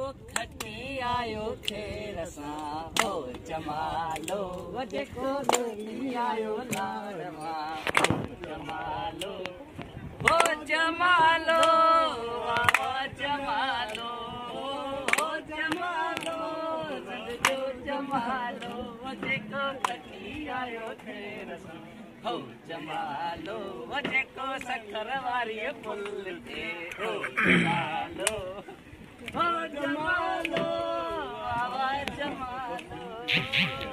खटी आयो खेर सां हो जमालो जेको लोही आयो लाड़ मां हो जमालो हो जमालो हो जमालो हो जमालो जो जमालो जेको खटी आयो खेर सां हो जमालो जेको सखर वारी पुल ते हो जमालो हो जमालो आवाज़ जमालो।